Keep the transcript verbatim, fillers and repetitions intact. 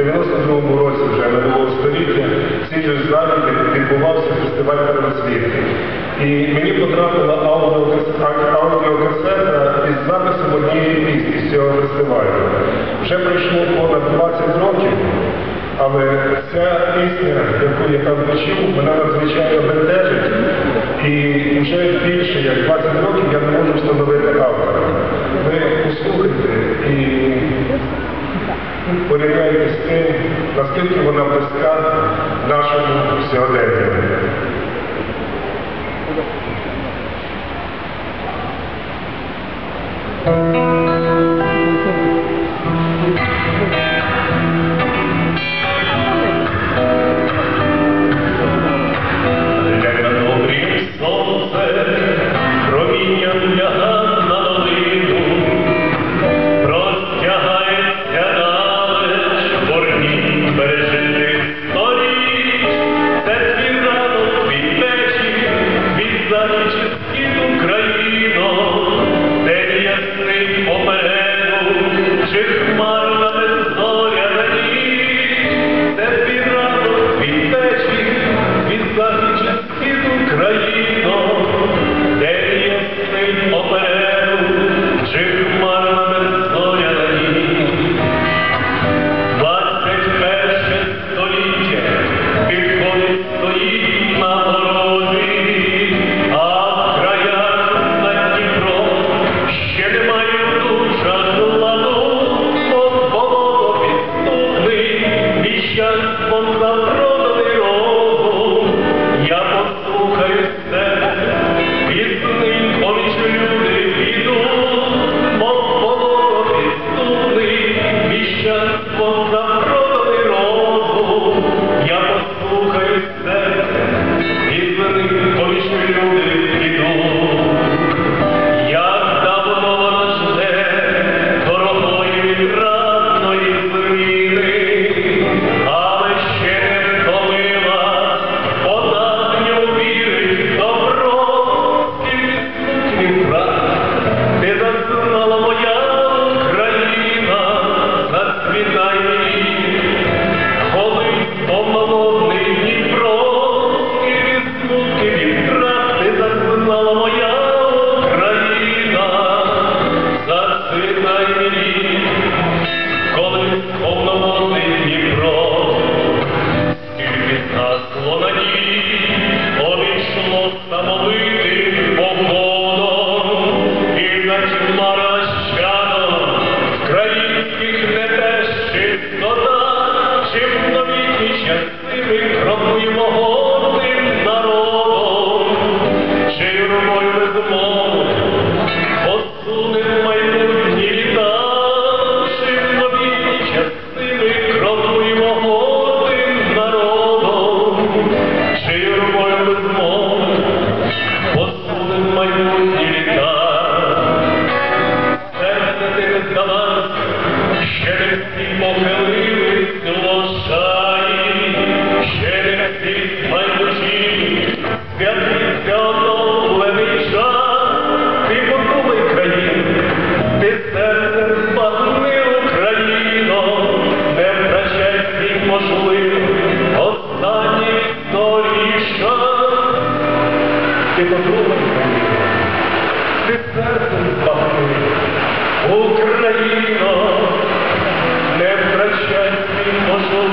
дев'яносто другому році вже минулого століття в цій же залі відбувався фестиваль «Первоцвіт». І мені потрапила аудіокасета із записом однієї пісні з цього фестивалю. Вже пройшло понад двадцять років, але ця пісня, яку я там почув, вона надзвичайно бентежить. І вже більше як двадцять років я не можу встановити автора. Ви послухайте і порівняйте з тим, наскільки вона близька нашому сьогоденню. Україно, не втрачай свій можливість.